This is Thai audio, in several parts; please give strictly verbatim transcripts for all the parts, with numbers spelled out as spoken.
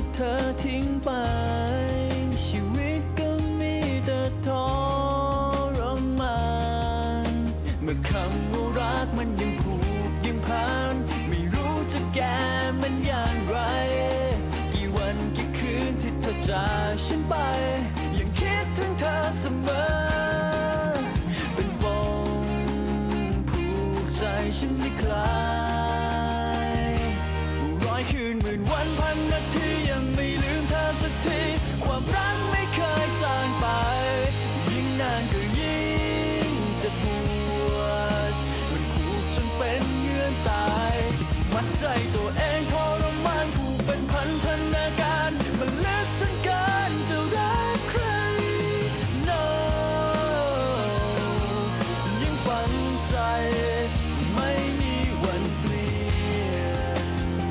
ที่เธอทิ้งไปชีวิตก็มีแต่ทรมานเมื่อคำว่ารักมันยังผูกยังพันไม่รู้จะแก้มันอย่างไรกี่วันกี่คืนที่เธอจากฉันไปยังคิดถึงเธอเสมอเป็นปมผูกใจฉันไม่คลายร้อยคืนหมื่นวันพันนาทียังไม่ลืมเธอสักทีความรักไม่เคยจางไปยิ่งนานก็ยิ่งเจ็บปวดมันผูกจนเป็นเงื่อนตายมัดใจตัวเองทรมานผูกเป็นพันธนาการมันลึกจนเกินจะรักใคร no ยังฝังใจไม่มีวันเปลี่ยน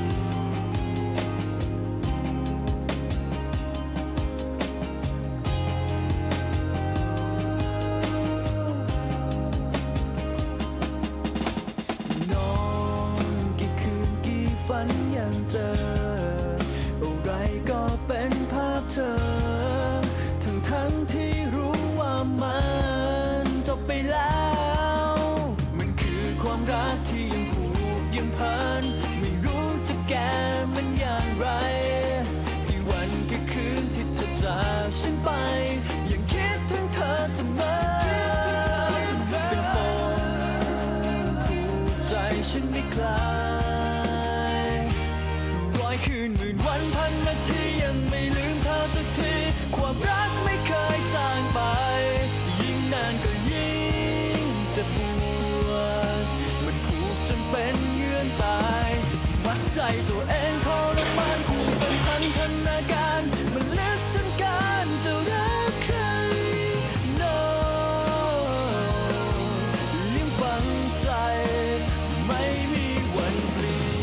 นอนกี่คืนกี่ฝันยังเจออะไรก็เป็นภาพเธอทั้งทั้งที่รู้ว่ามันจบไปแล้วมันคือความรักที่ยังผูกยังพันไม่รู้จะแก้มันอย่างไรกี่วันกี่คืนที่เธอจากฉันไปยังคิดถึงเธอเสมอเป็นปมผูกใจฉันไม่คลายร้อยคืนหมื่นวันพันนาทียังไม่ลืมเธอสักทีความรักไม่เคยจางไปยิ่งนานก็ยิ่งเจ็บปวดมันผูกจนเป็นเงื่อนตายมัดใจตัวเองทรมานผูกเป็นพันธนาการมันลึกจนเกินจะรักใคร no ยังฝังใจไม่มีวันเปลี่ยน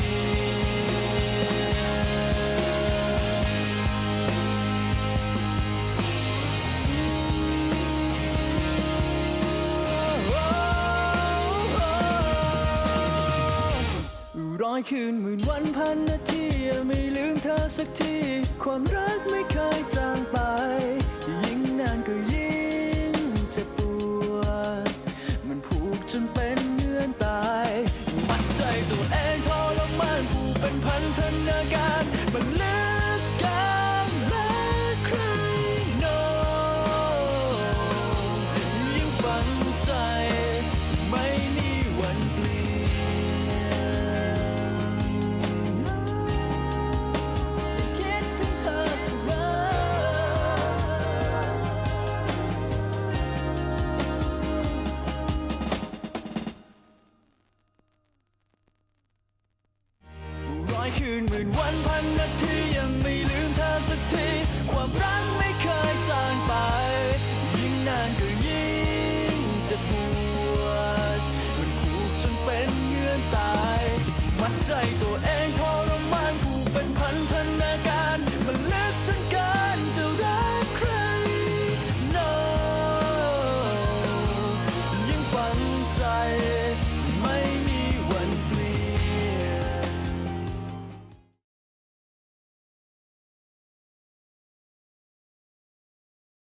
ร้อยคืนหมื่นวันพันนาทีไม่ลืมเธอสักทีความรักไม่เคยจางไปยิ่งนานก็ยิ่งเจ็บปวดมันผูกจนเป็นเงื่อนตายมัดใจตัวเองทรมานผูกเป็นพันธนาการมันลึกกันรักใคร no ยิ่งฝังใจไม่มีวันเปลี่ยนคิดถึงเธอเสมอร้อยคืนหมื่นวันพันนาทียังไม่ลืมเธอสักทีความรักไม่เคยจางไปยิ่งนานก็ยิ่งเจ็บปวดมันผูกจนเป็นเงื่อนตายมัดใจตัว